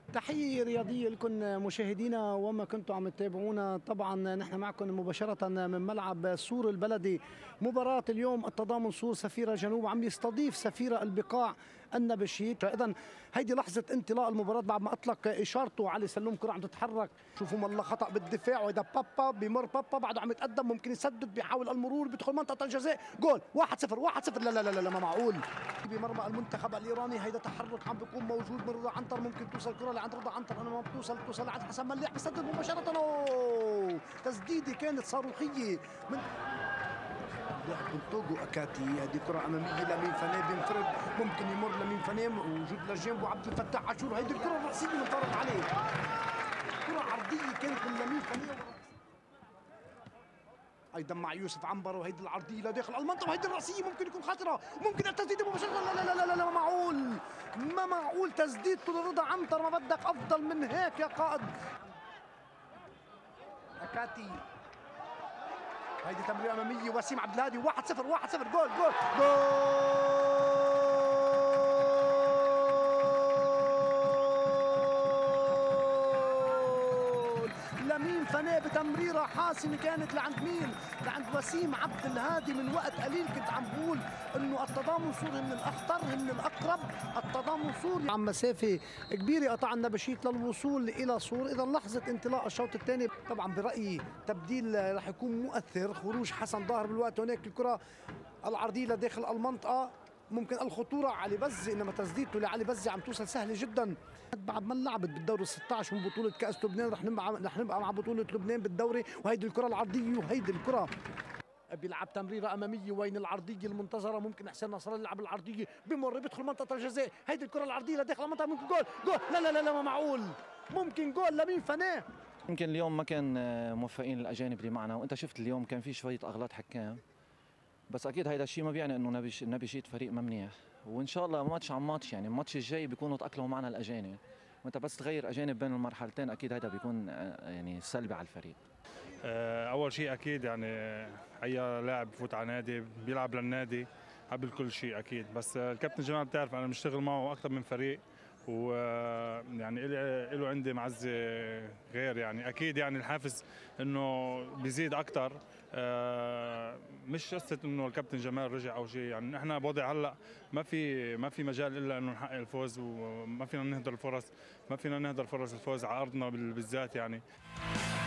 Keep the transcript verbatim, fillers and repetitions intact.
تحية رياضية لكم مشاهدينا وما كنتوا عم تتابعونا. طبعا نحن معكم مباشرة من ملعب سور البلدي. مباراة اليوم التضامن سور سفيرة جنوب عم يستضيف سفيرة البقاع النبشيت. اذا هيدي لحظة انطلاق المباراة بعد ما اطلق اشارته علي سلوم. كرة عم تتحرك، شوفوا والله خطأ بالدفاع، وهذا بابا بمر بابا بعده عم يتقدم، ممكن يسدد، بيحاول المرور، بيدخل منطقة الجزاء، جول واحد صفر واحد صفر. لا لا لا لا ما معقول. بمرمى المنتخب الايراني هيدا تحرك عم بيكون موجود من رضا عنتر، ممكن توصل الكرة لعند رضا عنتر، انا ما بتوصل، بتوصل لعند حسن مليح، بيسدد مباشرة. أوه. تسديدة كانت صاروخية من لاعب بنطوغو أكاتي. هذه كرة أمامية لمين فنان بينفرد، ممكن يمر لمين فنان، وجود لجنبه عبد الفتاح عاشور. هذه الكرة الرأسية من طارق عليه، كرة عرضية كانت من لمين فنان ايضا مع يوسف عنبر، وهيدي العرضيه لداخل المنطقه، وهيدي الراسيه ممكن يكون خطره، ممكن التسديد مباشره. لا لا لا لا لا, لا ما معقول، ما معقول تسديدته لرضا عنتر، ما بدك افضل من هيك يا قائد. أكاتي هيدي تمريره اماميه، وسيم عبد الهادي، واحد صفر واحد صفر، جول جول جول. لمين فناء بتمريره حاسمه كانت لعند مين؟ لعند وسيم عبد الهادي. من وقت قليل كنت عم بقول انه التضامن سوري من الاخطر، من الاقرب. التضامن سوري عم مسافه كبيره قطع النبشيت للوصول الى صور. اذا لحظه انطلاق الشوط الثاني طبعا برايي تبديل رح يكون مؤثر، خروج حسن ظاهر بالوقت هناك، الكره العرضيه لداخل المنطقه، ممكن الخطوره علي بزي، انما تسديدته لعلي بزي عم توصل سهله جدا. بعد ما لعبت بالدوري ستة عشر من بطوله كاس لبنان، رح نبقى رح نبقى مع بطوله لبنان بالدوري. وهيدي الكره العرضيه، وهيدي الكره بيلعب تمريره اماميه، وين العرضيه المنتظره، ممكن حسين نصر الله يلعب العرضيه، بمر بيدخل منطقه الجزاء، هيدي الكره العرضيه لداخل المنطقه، ممكن جول جول. لا لا لا لا ما معقول، ممكن جول لمين فناه. يمكن اليوم ما كان موفقين الاجانب اللي معنا، وانت شفت اليوم كان في شويه اغلاط حكام، بس اكيد هيدا الشيء ما بيعني انه نبي نبيشيت فريق ما منيح، وان شاء الله ماتش عن ماتش، يعني الماتش الجاي بيكونوا تاقلموا معنا الاجانب، وانت بس تغير اجانب بين المرحلتين اكيد هيدا بيكون يعني سلبي على الفريق. اول شيء اكيد يعني اي لاعب بفوت على نادي بيلعب للنادي قبل كل شيء اكيد، بس الكابتن جمال بتعرف انا بشتغل معه اكثر من فريق، ويعني له عندي معزه غير، يعني اكيد يعني الحافز انه بيزيد اكثر. مش قصه انه الكابتن جمال رجع او شيء، يعني احنا بوضع هلا ما في ما في مجال الا انه نحقق الفوز، وما فينا نهدر الفرص، ما فينا نهدر فرص الفوز على ارضنا بالذات يعني.